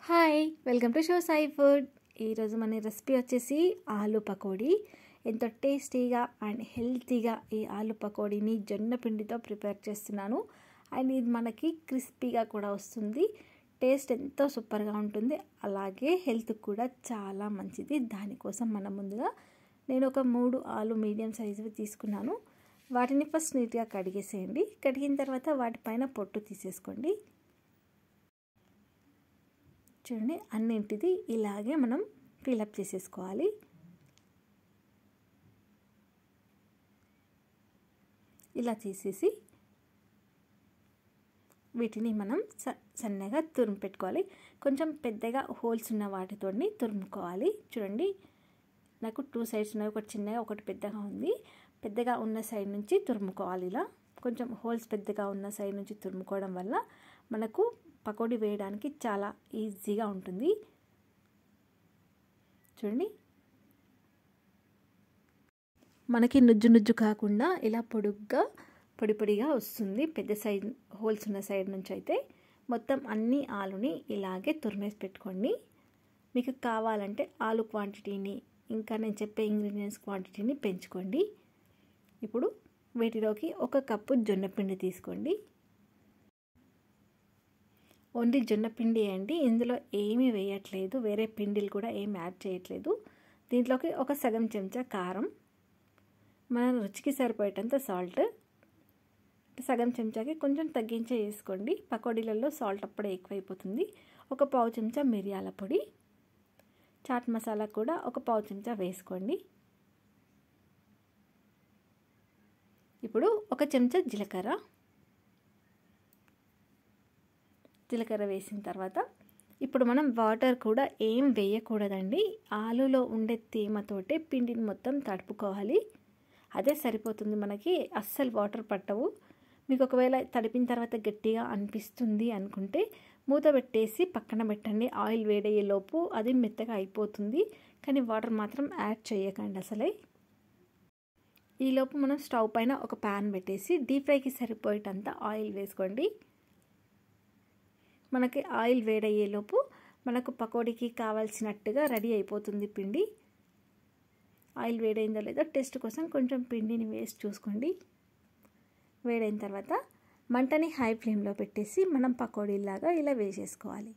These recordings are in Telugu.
Hi welcome to show Sai food. ఈరోజు మన రెసిపీ వచ్చేసి ఆలు పకోడీ. ఎంతో టేస్టీగా అండ్ హెల్తీగా ఈ ఆలు పకోడీని జొన్న పిండితో ప్రిపేర్ చేస్తున్నాను. అండ్ ఇది మనకి క్రిస్పీగా కూడా వస్తుంది. టేస్ట్ ఎంతో సూపర్గా ఉంటుంది, అలాగే హెల్త్ కూడా చాలా మంచిది. దానికోసం మనం ముందుగా నేను ఒక 3 ఆలు మీడియం సైజువి తీసుకున్నాను. వాటిని ఫస్ట్ నీట్గా కడిగేసేయండి. కడిగిన తర్వాత వాటిపైన పొట్టు తీసేసుకోండి. చూడండి, అన్నింటిది ఇలాగే మనం ఫిలప్ చేసేసుకోవాలి. ఇలా చేసేసి వీటిని మనం సన్నగా తురుము పెట్టుకోవాలి. కొంచెం పెద్దగా హోల్స్ ఉన్న వాటితో తురుముకోవాలి. చూడండి, నాకు 2 సైడ్స్ ఉన్నాయి, ఒకటి చిన్నగా ఒకటి పెద్దగా ఉంది. పెద్దగా ఉన్న సైడ్ నుంచి తురుముకోవాలి. ఇలా కొంచెం హోల్స్ పెద్దగా ఉన్న సైడ్ నుంచి తురుముకోవడం వల్ల మనకు పకోడీ వేయడానికి చాలా ఈజీగా ఉంటుంది. చూడండి, మనకి నుజ్జు నుజ్జు కాకుండా ఇలా పొడుగ్గా పొడి పొడిగా వస్తుంది. పెద్ద సైడ్ హోల్స్ ఉన్న సైడ్ నుంచి అయితే మొత్తం అన్ని ఆలుని ఇలాగే తురిమేసి పెట్టుకోండి. మీకు కావాలంటే ఆలు క్వాంటిటీని ఇంకా నేను చెప్పే ఇంగ్రీడియంట్స్ క్వాంటిటీని పెంచుకోండి. ఇప్పుడు వీటిలోకి 1 కప్పు జొన్నపిండి తీసుకోండి. ఓన్లీ జొన్నపిండి అండి, ఇందులో ఏమీ వేయట్లేదు, వేరే పిండిలు కూడా ఏమి యాడ్ చేయట్లేదు. దీంట్లోకి ఒక సగం చెంచా కారం, మన రుచికి సరిపోయేటంత సాల్ట్, సగం చెంచాకి కొంచెం తగ్గించే వేసుకోండి. పకోడీలలో సాల్ట్ అప్పుడే ఎక్కువైపోతుంది. ఒక పావు చెంచా మిరియాల పొడి, చాట్ మసాలా కూడా ఒక పావు చెంచా వేసుకోండి. ఇప్పుడు 1 చెంచా జీలకర్ర వేసిన తర్వాత ఇప్పుడు మనం వాటర్ కూడా ఏం వేయకూడదండి. ఆలులో ఉండే తేమతోటే పిండిని మొత్తం తడుపుకోవాలి. అదే సరిపోతుంది మనకి, అస్సలు వాటర్ పట్టవు. మీకు ఒకవేళ తడిపిన తర్వాత గట్టిగా అనిపిస్తుంది అనుకుంటే మూత పెట్టేసి పక్కన పెట్టండి. ఆయిల్ వేడయ్యేలోపు అది మెత్తగా అయిపోతుంది. కానీ వాటర్ మాత్రం యాడ్ చేయకండి అసలే. ఈలోపు మనం స్టవ్ పైన ఒక ప్యాన్ పెట్టేసి డీప్ ఫ్రైకి సరిపోయేటంత ఆయిల్ వేసుకోండి. మనకి ఆయిల్ వేడయ్యేలోపు మనకు పకోడీకి కావాల్సినట్టుగా రెడీ అయిపోతుంది పిండి. ఆయిల్ వేడైందో లేదో టెస్ట్ కోసం కొంచెం పిండిని వేసి చూసుకోండి. వేడైన తర్వాత మంటని హై ఫ్లేమ్లో పెట్టేసి మనం పకోడీలాగా ఇలా వేసేసుకోవాలి.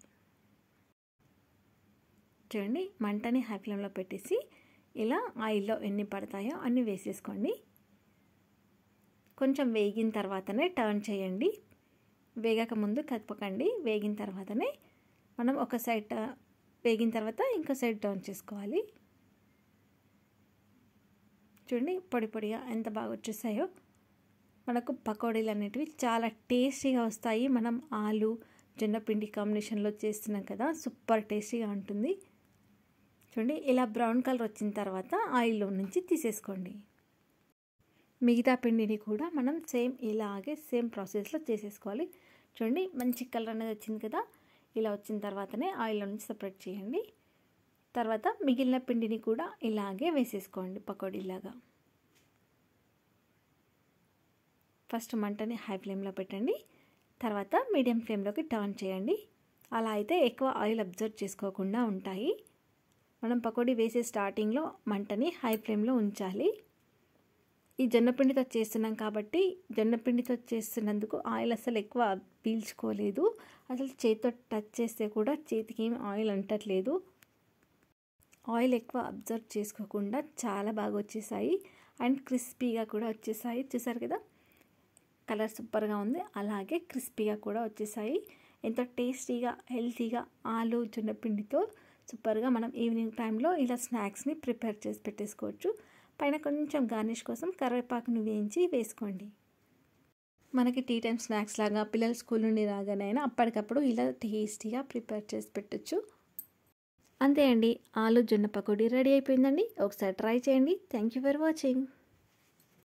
చూడండి, మంటని హై ఫ్లేమ్లో పెట్టేసి ఇలా ఆయిల్లో ఎన్ని పడతాయో అన్ని వేసేసుకోండి. కొంచెం వేగిన తర్వాతనే టర్న్ చేయండి, వేగక ముందు కదపకండి. వేగిన తర్వాతనే మనం ఒక సైడ్ వేగిన తర్వాత ఇంకో సైడ్ టర్న్ చేసుకోవాలి. చూడండి, పొడి పొడిగా ఎంత బాగా వచ్చేసాయో. మనకు పకోడీలు అనేటివి చాలా టేస్టీగా వస్తాయి. మనం ఆలు జొన్నపిండి కాంబినేషన్లో చేస్తున్నాం కదా, సూపర్ టేస్టీగా ఉంటుంది. చూడండి, ఇలా బ్రౌన్ కలర్ వచ్చిన తర్వాత ఆయిల్లో నుంచి తీసేసుకోండి. మిగతా పిండిని కూడా మనం సేమ్ ప్రాసెస్లో చేసేసుకోవాలి. చూడండి, మంచి కలర్ అనేది వచ్చింది కదా. ఇలా వచ్చిన తర్వాతనే ఆయిల్లో నుంచి సపరేట్ చేయండి. తర్వాత మిగిలిన పిండిని కూడా ఇలాగే వేసేసుకోండి పకోడీలాగా. ఫస్ట్ మంటని హై ఫ్లేమ్లో పెట్టండి, తర్వాత మీడియం ఫ్లేమ్లోకి టర్న్ చేయండి. అలా అయితే ఎక్కువ ఆయిల్ అబ్జర్వ్ చేసుకోకుండా ఉంటాయి. మనం పకోడీ వేసే స్టార్టింగ్లో మంటని హై ఫ్లేమ్లో ఉంచాలి. ఈ జొన్నపిండితో చేస్తున్నాం కాబట్టి జొన్నపిండితో చేస్తున్నందుకు ఆయిల్ అసలు ఎక్కువ పీల్చుకోలేదు. అసలు చేతితో టచ్ చేస్తే కూడా చేతికి ఏం ఆయిల్ అంటట్లేదు. ఆయిల్ ఎక్కువ అబ్జర్వ్ చేసుకోకుండా చాలా బాగా వచ్చేసాయి అండ్ క్రిస్పీగా కూడా వచ్చేసాయి. చూసారు కదా, కలర్ సూపర్గా ఉంది, అలాగే క్రిస్పీగా కూడా వచ్చేసాయి. ఎంతో టేస్టీగా హెల్తీగా ఆలు జొన్నపిండితో సూపర్గా మనం ఈవినింగ్ టైంలో ఇలా స్నాక్స్ని ప్రిపేర్ చేసి పెట్టేసుకోవచ్చు. పైన కొంచెం గార్నిష్ కోసం కరివేపాకుని వేసుకోండి. మనకి టీ టైం స్నాక్స్ లాగా పిల్లలు స్కూల్ నుండి రాగానైనా అప్పటికప్పుడు ఇలా టేస్టీగా ప్రిపేర్ చేసి పెట్టచ్చు. అంతే అండి, ఆలు జొన్న పకోడీ రెడీ అయిపోయిందండి. ఒకసారి ట్రై చేయండి. Thank you for watching.